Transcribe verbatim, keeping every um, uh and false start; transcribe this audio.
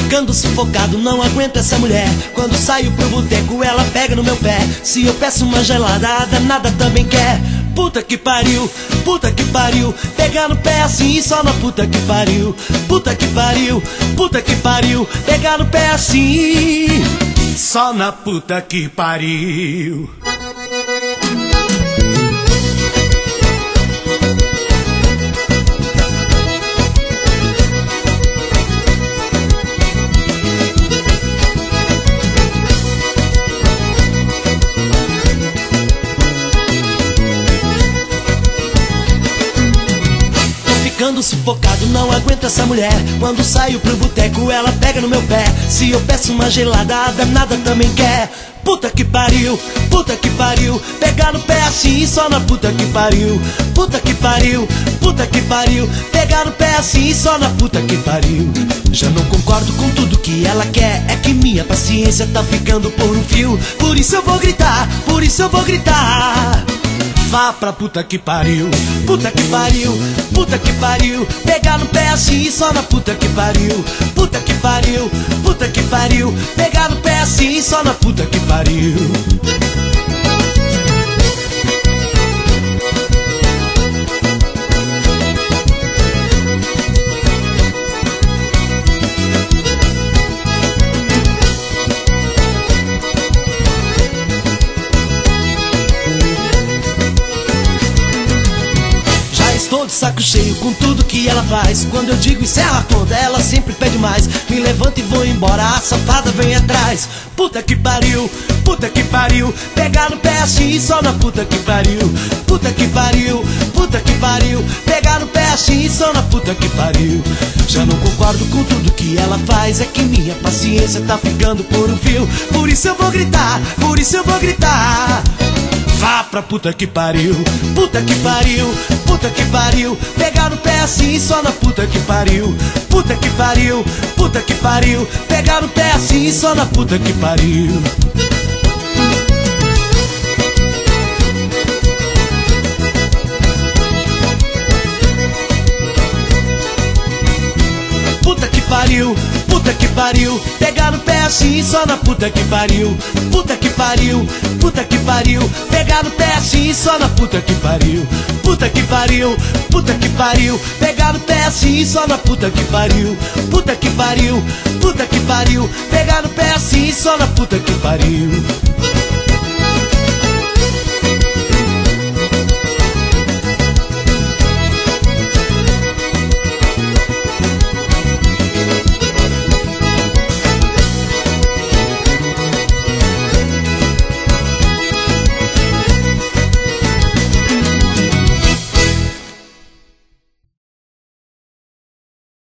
ficando sufocado, não aguento essa mulher. Quando saio pro boteco, ela pega no meu pé. Se eu peço uma gelada, a danada também quer. Puta que pariu, puta que pariu, pegar no pé assim, só na puta que pariu. Puta que pariu, puta que pariu, pegar no pé assim, só na puta que pariu. Ficando sufocado, não aguento essa mulher. Quando saio pro boteco, ela pega no meu pé. Se eu peço uma gelada, a danada também quer. Puta que pariu, puta que pariu, pegar no pé assim, só na puta que pariu. Puta que pariu, puta que pariu, pegar no pé assim, só na puta que pariu. Já não concordo com tudo que ela quer, é que minha paciência tá ficando por um fio. Por isso eu vou gritar, por isso eu vou gritar. Vá pra puta que pariu, puta que pariu, puta que pariu, pegar no pé assim, só na puta que pariu. Puta que pariu, puta que pariu, pegar no pé assim, só na puta que pariu. Estou de saco cheio com tudo que ela faz. Quando eu digo encerra a conta, ela sempre pede mais. Me levanto e vou embora, a safada vem atrás. Puta que pariu, puta que pariu, pegar no pé assim, só na puta que pariu. Puta que pariu, puta que pariu, pegar no pé assim, só na puta que pariu. Já não concordo com tudo que ela faz, é que minha paciência tá ficando por um fio. Por isso eu vou gritar, por isso eu vou gritar. Vá pra puta que pariu, puta que pariu, puta que pariu, pegar no pé assim, só na puta que pariu. Puta que pariu, puta que pariu, pegar no pé assim, só na puta que pariu. Puta que pariu, puta que pariu, pegar no pé assim, só na puta que pariu. Puta que pariu, puta que pariu, pegar no pé assim, só na puta que pariu. Puta que pariu, puta que pariu, pegar no pé assim, só na puta que pariu. Puta que pariu, puta que pariu, pegar no pé assim, só na puta que pariu.